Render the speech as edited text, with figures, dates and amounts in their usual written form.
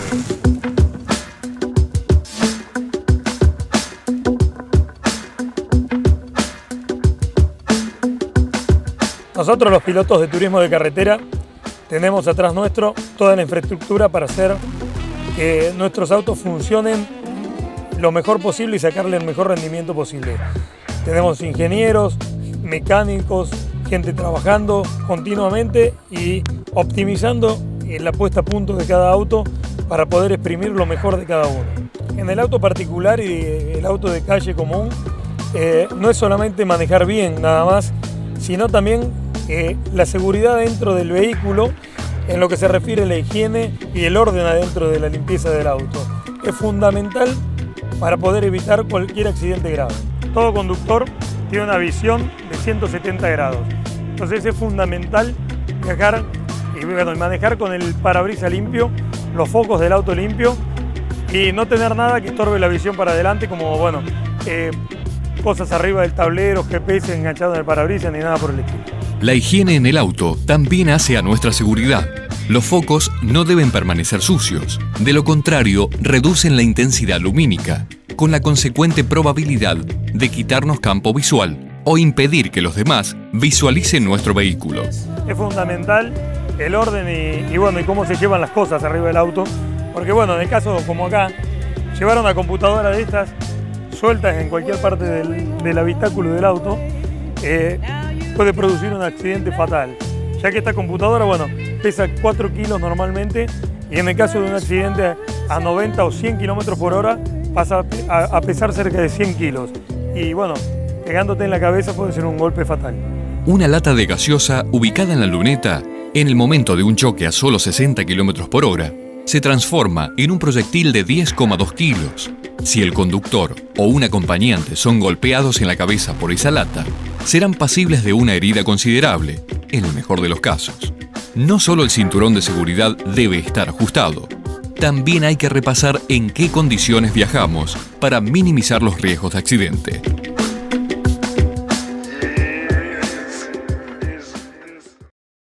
Nosotros, los pilotos de turismo de carretera, tenemos atrás nuestro toda la infraestructura para hacer que nuestros autos funcionen lo mejor posible y sacarle el mejor rendimiento posible. Tenemos ingenieros, mecánicos, gente trabajando continuamente y optimizando la puesta a punto de cada auto para poder exprimir lo mejor de cada uno. En el auto particular y el auto de calle común, no es solamente manejar bien nada más, sino también la seguridad dentro del vehículo en lo que se refiere a la higiene y el orden adentro de la limpieza del auto. Es fundamental para poder evitar cualquier accidente grave. Todo conductor tiene una visión de 170 grados. Entonces es fundamental viajar y manejar con el parabrisas limpio, los focos del auto limpio y no tener nada que estorbe la visión para adelante, como cosas arriba del tablero, GPS enganchado en el parabrisas ni nada por el estilo. La higiene en el auto también hace a nuestra seguridad. Los focos no deben permanecer sucios, de lo contrario reducen la intensidad lumínica, con la consecuente probabilidad de quitarnos campo visual o impedir que los demás visualicen nuestro vehículo. Es fundamental el orden y cómo se llevan las cosas arriba del auto, porque en el caso como acá, llevar una computadora de estas sueltas en cualquier parte del habitáculo del auto puede producir un accidente fatal, ya que esta computadora pesa 4 kilos normalmente y en el caso de un accidente a 90 o 100 kilómetros por hora pasa a pesar cerca de 100 kilos y pegándote en la cabeza puede ser un golpe fatal. Una lata de gaseosa ubicada en la luneta, en el momento de un choque a solo 60 kilómetros por hora, se transforma en un proyectil de 10,2 kilos. Si el conductor o un acompañante son golpeados en la cabeza por esa lata, serán pasibles de una herida considerable, en el mejor de los casos. No solo el cinturón de seguridad debe estar ajustado, también hay que repasar en qué condiciones viajamos para minimizar los riesgos de accidente.